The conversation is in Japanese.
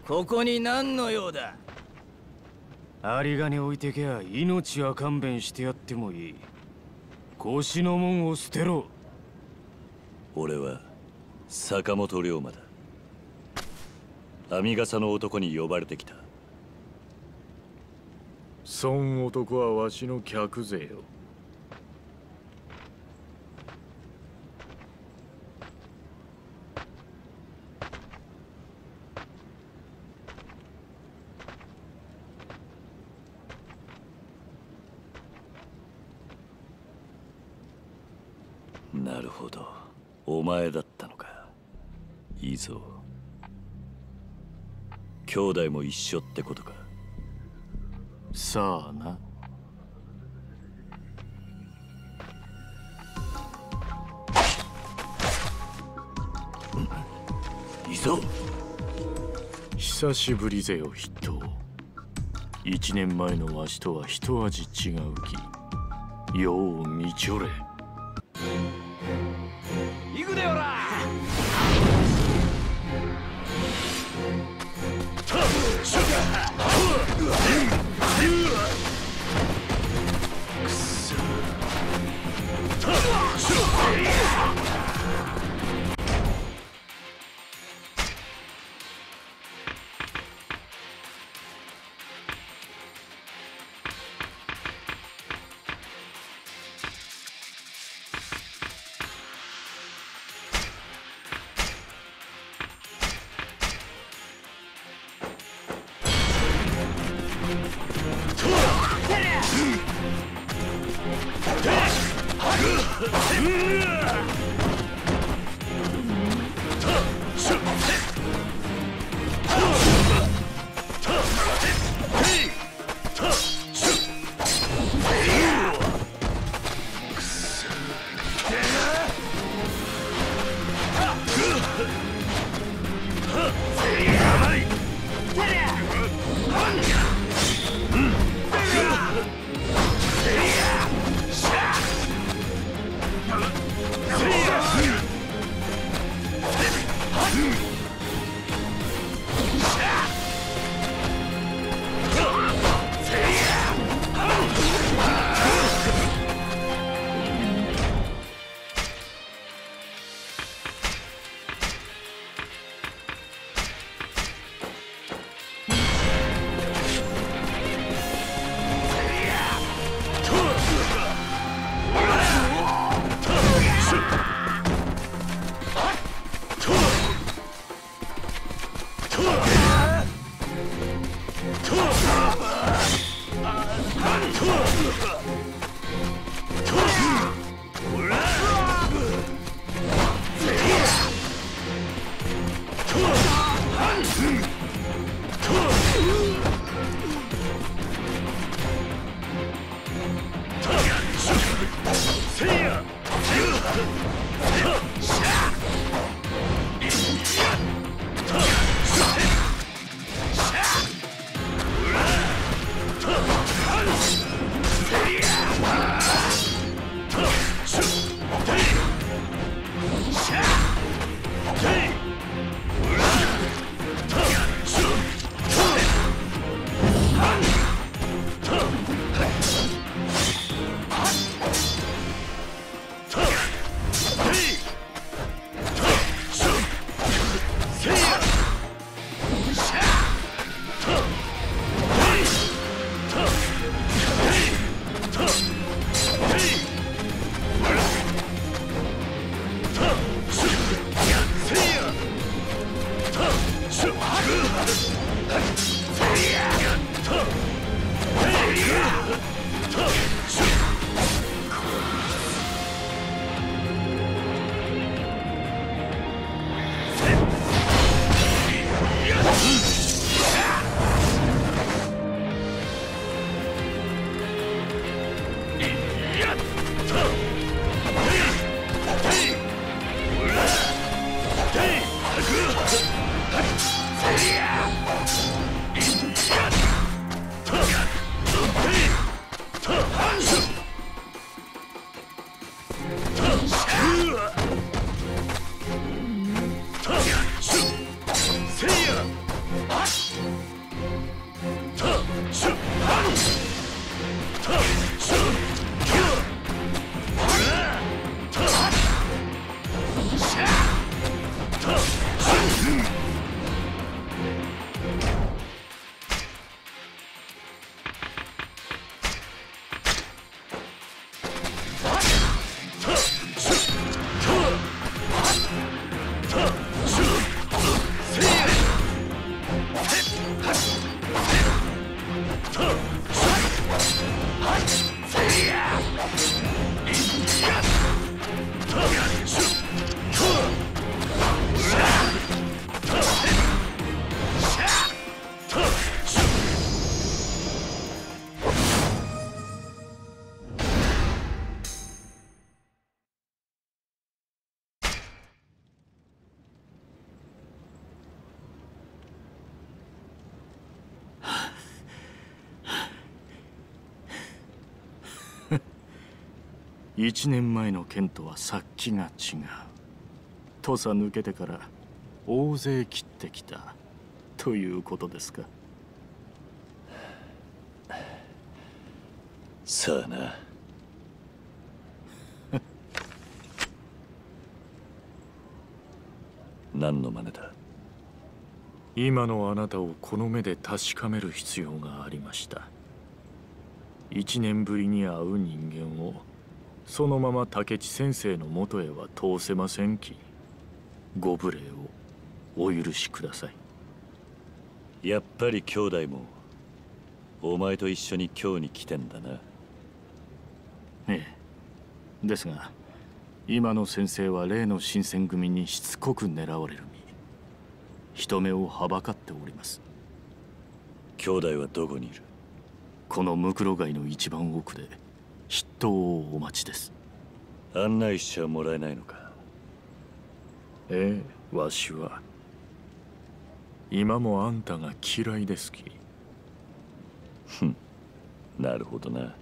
ここに何の用だ。 有り金置いてけや命は勘弁してやってもいい。腰の門を捨てろ。 俺は坂本龍馬だ。編み笠の男に呼ばれてきた。 そん男はわしの客ぜよ。 なるほど、お前だったのか。いいぞ。兄弟も一緒ってことか。 さあな。 いいぞ。 久しぶりぜよ筆頭。1年前のわしとは一味違うき。よう見ちょれ。 行くでよら。 1年前の件とは殺気が違う。土佐抜けてから大勢切ってきたということですか。 さあな。何の真似だ。 今のあなたをこの目で確かめる必要がありました。1年ぶりに会う人間をそのまま竹地先生のもとへは通せませんき、ご無礼をお許しください。 やっぱり兄弟もお前と一緒に今日に来てんだな。 ええ。ですが今の先生は例の新選組にしつこく狙われる身、人目をはばかっております。 兄弟はどこにいる。 このムクロ街の一番奥で筆頭をお待ちです。 案内しちゃもらえないのか。 ええ、わしは今もあんたが嫌いですき。 なるほどな。